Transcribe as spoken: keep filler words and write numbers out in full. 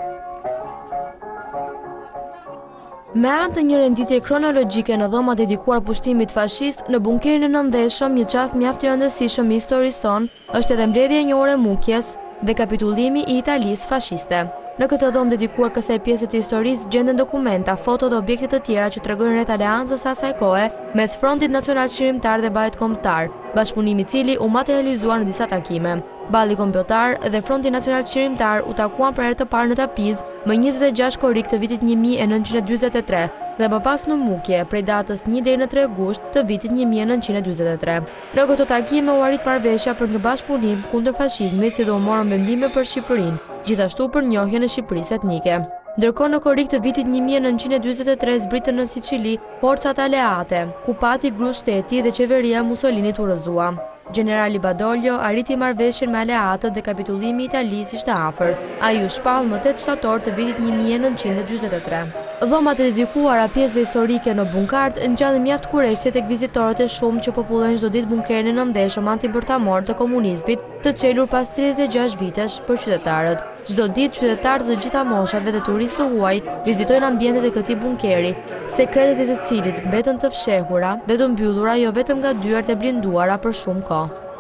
Me anë të një renditje kronologjike në dhomat dedikuar pushtimit fashist, në bunkerin e nëndheshëm, një çast mjaft i rëndësishëm i historisë tonë, është edhe mbledhja e njohur e Mukjes dhe kapitullimi i Italisë Fashiste. Në këtë dhomë dedikuar kësaj pjese të historisë gjenden dokumenta, foto dhe objekte të tjera që tregojnë rreth aleancës së asaj kohe mes Frontit Nacional Çlirimtar dhe Ballit Kombëtar, bashkëpunimi i cili u materializuar në disa takime. Balli Kombëtar dhe Fronti Nacional Çlirimtar u takuan për herë të parë në Tapiz më njëzet e gjashtë korrik të vitit një mijë e nëntëqind e dyzet e tre dhe më pas në Mukje prej datës një deri në tre gusht të vitit një mijë e nëntëqind e dyzet e tre. Në këto takime u arrit marrëveshja për një bashkëpunim kundër fashizmit si dhe u morën vendime për Shqipërinë, gjithashtu për njohjen e Shqipërisë etnike. Ndërkohë në korrik të vitit një mijë e nëntëqind e dyzet e tre zbritën në Siçili forcat aleate, ku pati gru shteti dhe qeveria Mussolinit u rrëzua. Generali Badoglio arriti marrëveshjen me aleatët dhe kapitullimi i Italisë ishte afër. Ai u shpall më tetë shtator të vitit një mijë e nëntëqind e dyzet e tre. Dhomat e dedikuara pjesëve historike në Bunk'Art ngjallin mjaft kurreshti tek vizitorët e shumë që popullojnë çdo ditë bunkerin e nëndheshëm antibërthamor të komunizmit, të çelur pas tridhjetë e gjashtë vitesh për qytetarët. Çdo ditë qytetarët të gjitha moshave dhe turistë huaj vizitojnë ambientet e këtij bunkeri, sekretet e të cilit mbeten të fshehura dhe të mbyllura jo vetëm nga dyert e blinduara për shumë kohë.